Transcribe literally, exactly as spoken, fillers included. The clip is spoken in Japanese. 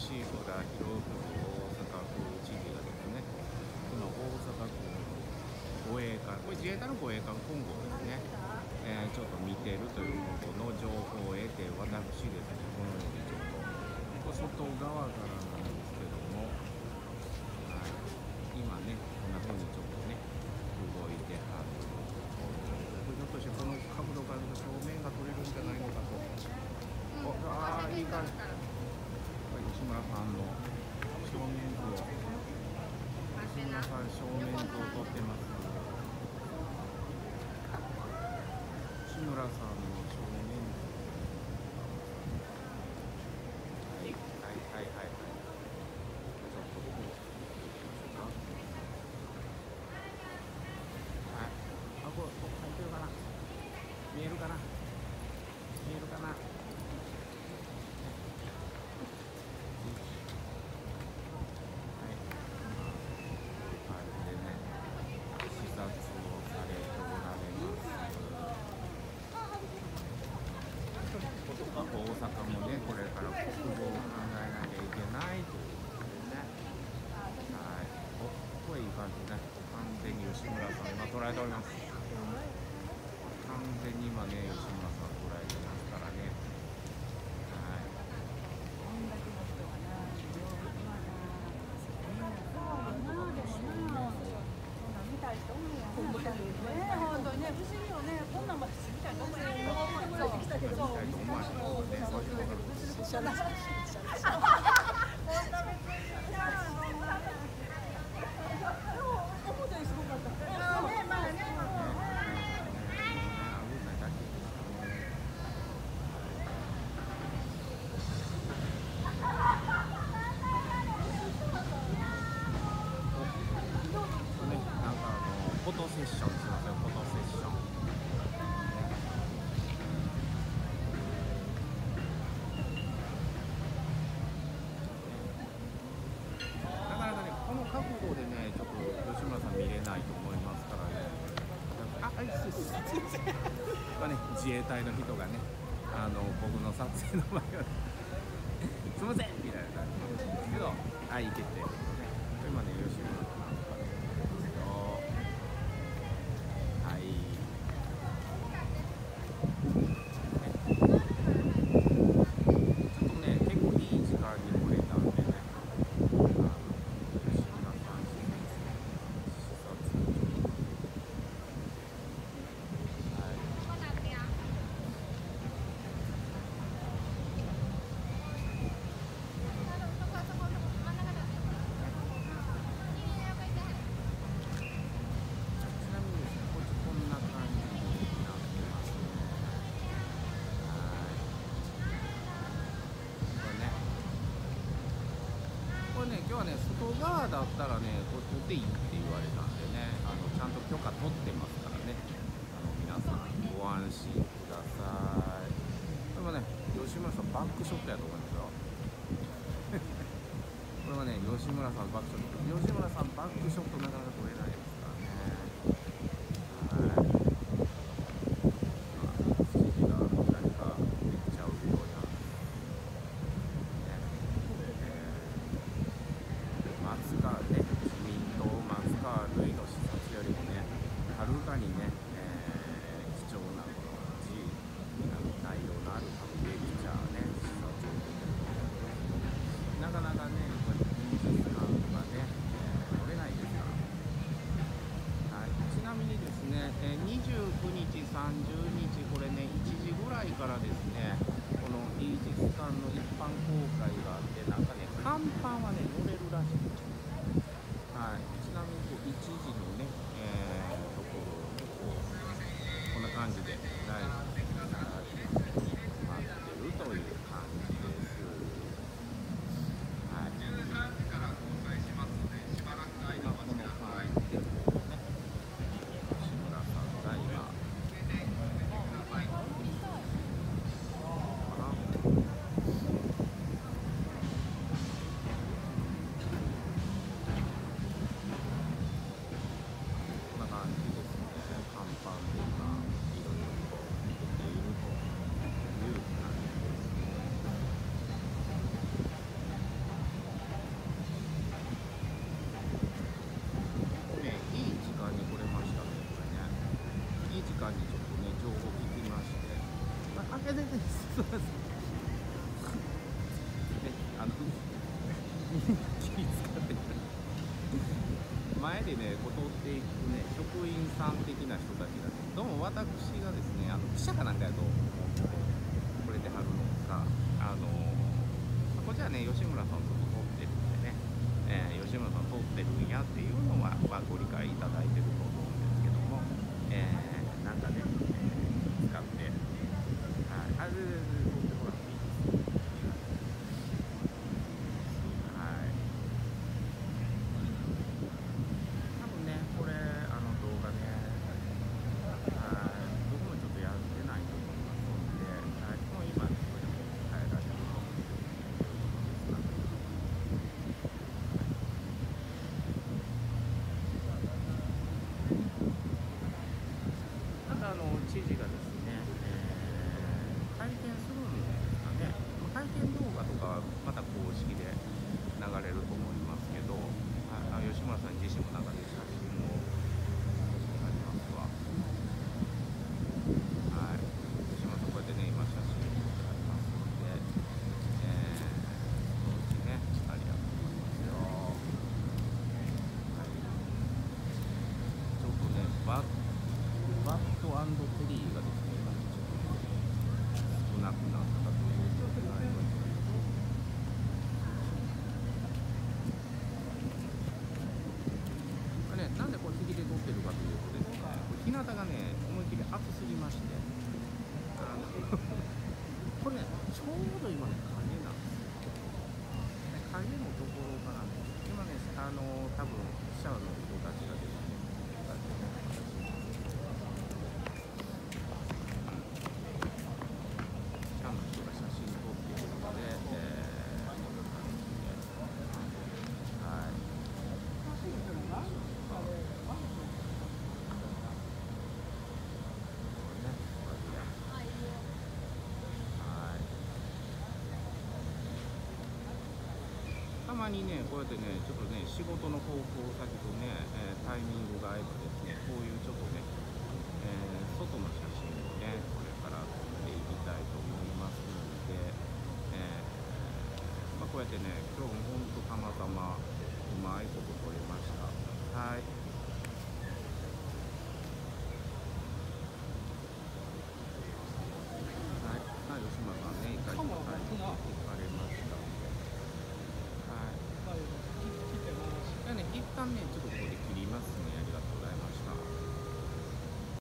吉村洋文大阪府知事がですね、今大阪府の護衛艦、これ自衛隊の護衛艦今後ですね、えー、ちょっと見てるということの情報を得て、私ですね、このようにちょっと外側からなんですけども、はい、今ねこんな風にちょっとね動いてはるところ、ひょっとしてこの角度から正面が取れるんじゃないのかと、うん、ああいい感じ、吉村さんの正面図を吉村さん正面図を撮ってます。吉村さんの正面図、はいはいはいはいはい、ちょっとこうはい、あ、これここ入ってるかな、見えるかな、見えるかな、大阪もね、これから国防を考えなきゃいけないということでね、はい、お、これいい感じね、完全に吉村さん今捉えております。完全に今ね、吉村さん捉えてますからね、はい。 見たい人多いやん。ね、本当にね、不思議よね。こんなんまで見たいと思うよ。そう、来たけど。そう、一緒だ。 フォトセッション、すみません、フォトセッション。なかなかね、この角度でね、ちょっと吉村さん見れないと思いますからね。あ、はい、すいません。まあね、自衛隊の人がね、あの僕の撮影の前がすみませんみたいな感じですけど、はい、行けて、ね、今ね、吉村さん。はい、ちょっとね、結構いい時間に来れたんでね、あの吉村さん視察、はい、ちなみにですね、こっちこんな感じになってますね。はい、これね、これね、今日はね、外側だったらね、これ撮っていいって言われたんでね、あのちゃんと許可取ってますからね、あの皆さんご安心ください。でもね、吉村さんバックショットやと思うんですよ。これはね、吉村さんバックショット、吉村さんバックショットなかなか撮れないですからね。はい。指示が何かめっちゃ動いてます。ね。えー、松川ね、自民党松川るいの視察よりもね、はるかにね、えー、貴重なこの字、内容のあるレクチャーね、視察を受けてると思います。なかなかね、こうやって美術館とかね、えー、撮れないですから。はい、ちなみにですね、えー、にじゅうくにち、さんじゅうにち、これね、いちじぐらいからですね、この美術館の一般公開があって、なんかね、甲板はね、乗れるらしいです。はい、ちなみにこういちじのね、えー、ところにこう、こんな感じで、ライブで待ってるという感じです。はい。今この範囲でこうね、吉村さんが今、かな。 かにちょっとね情報聞きまして、まあ、あれでねすいませんね、あの気使って前でねこう通っていくね職員さん的な人たちが、ね、どうも私がですねあの記者かなんかやと思ってくれてはるのか、あのこちらね吉村さんとも通ってるんでね、えー、吉村さん通ってるんやっていうのは、まあ、ご理解いただいてると思うんですけども、えー、なんかね、えー、使って、はい、あれで通ってもらっていいですか。はい、多分ねこれあの動画ね、はい、僕もちょっとやってないと思いますので、はい、もう今これでも変えられると思うんですが、またあの知事がですね、えー、体験するんですかね、体験動画とかまた公式で流れると思いますけど、あ吉村さん自身も流れる写真もありますわ。はい、吉村さんこうやってね今写真撮ってありますので、えー、そのうちねありがとうございますよ。はい、ちょっとねバッバット&テリーがですね今ちょっとね少なくなったということになります。ね、なんでこれ敵で撮ってるかというとですね、日向がね思いっきり暑すぎまして、あのこれねちょうど今ね影なんですよ。影のところからね今ねあの多分記者の人たちがですね記者の人が写真撮っているので、えー、こんな感じで、はい。たまにねこうやってねちょっとね仕事の方向先とね、えー、タイミングが合えばですねこういうちょっとね、えー、外の写真をねこれから撮っていきたいと思いますので、えーまあ、こうやってね今日もほんとたまたまうまいこと撮れました。はい、はい、まあ、吉村さんね一回帰って行かれました。はい。じゃあね、一旦ね、ちょっと